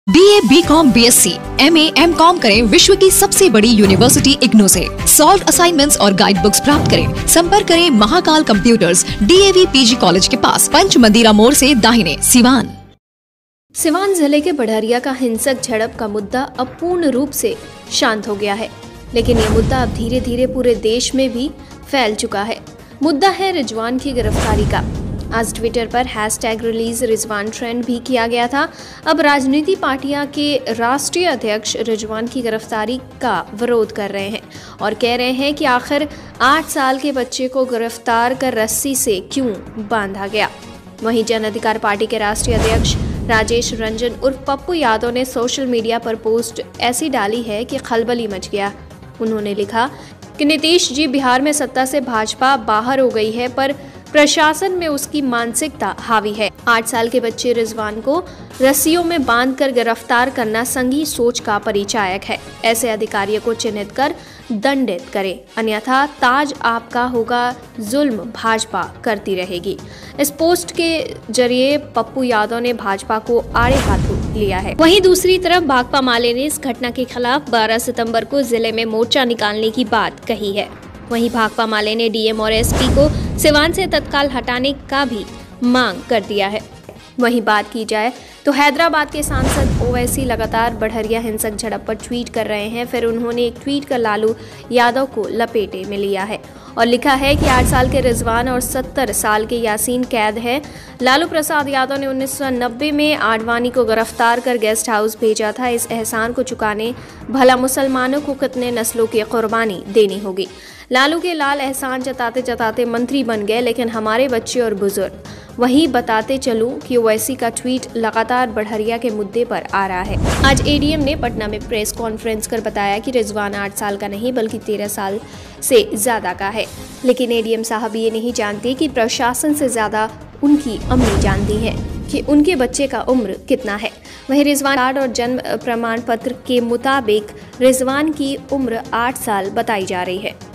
BA, BCom, BSc, MA, MCom करें विश्व की सबसे बड़ी यूनिवर्सिटी इग्नू से। सॉल्व असाइनमेंट्स और गाइड बुक्स प्राप्त करें। संपर्क करें Mahakal computers, DAV PG college के पास, पंच मंदिरा मोड़ से दाहिने, सिवान। सिवान जिले के बढ़रिया का हिंसक झड़प का मुद्दा अब पूर्ण रूप से शांत हो गया है, लेकिन ये मुद्दा अब धीरे धीरे पूरे देश में भी फैल चुका है। मुद्दा है रिजवान की गिरफ्तारी का। आज ट्विटर पर #रिलीज रिजवान ट्रेंड भी किया गया था। अब राजनीति पार्टियां के राष्ट्रीय अध्यक्ष रिजवान की गिरफ्तारी का विरोध कर रहे हैं और कह रहे हैं कि आखिर 8 साल के बच्चे को गिरफ्तार कर रस्सी से क्यों बांधा गया। वहीं जन अधिकार पार्टी के राष्ट्रीय अध्यक्ष राजेश रंजन उर्फ पप्पू यादव ने सोशल मीडिया पर पोस्ट ऐसी डाली है कि खलबली मच गया। उन्होंने लिखा कि नीतीश जी, बिहार में सत्ता से भाजपा बाहर हो गई है, पर प्रशासन में उसकी मानसिकता हावी है। 8 साल के बच्चे रिजवान को रस्सियों में बांधकर गिरफ्तार करना संघी सोच का परिचायक है। ऐसे अधिकारियों को चिन्हित कर दंडित करे, अन्यथा ताज आपका होगा, जुल्म भाजपा करती रहेगी। इस पोस्ट के जरिए पप्पू यादव ने भाजपा को आड़े हाथों लिया है। वहीं दूसरी तरफ भाकपा माले ने इस घटना के खिलाफ 12 सितंबर को जिले में मोर्चा निकालने की बात कही है। वहीं भाकपा माले ने DM और SP को सिवान से तत्काल हटाने का भी मांग कर दिया है। वहीं बात की जाए तो हैदराबाद के सांसद ओवैसी लगातार बढ़रिया हिंसक झड़प पर ट्वीट कर रहे हैं। फिर उन्होंने एक ट्वीट कर लालू यादव को लपेटे में लिया है और लिखा है कि 8 साल के रिजवान और 70 साल के यासीन कैद है। लालू प्रसाद यादव ने 1990 में आडवाणी को गिरफ्तार कर गेस्ट हाउस भेजा था। इस एहसान को चुकाने भला मुसलमानों को कितने नस्लों की कुर्बानी देनी होगी। लालू के लाल एहसान जताते जताते मंत्री बन गए, लेकिन हमारे बच्चे और बुजुर्ग। वहीं बताते चलूं कि ओवैसी का ट्वीट लगातार बढ़रिया के मुद्दे पर आ रहा है। आज ADM ने पटना में प्रेस कॉन्फ्रेंस कर बताया कि रिजवान 8 साल का नहीं बल्कि 13 साल से ज्यादा का है। लेकिन ADM साहब ये नहीं जानते कि प्रशासन से ज्यादा उनकी अम्मी जानती है कि उनके बच्चे का उम्र कितना है। वहीं रिजवान कार्ड और जन्म प्रमाण पत्र के मुताबिक रिजवान की उम्र 8 साल बताई जा रही है।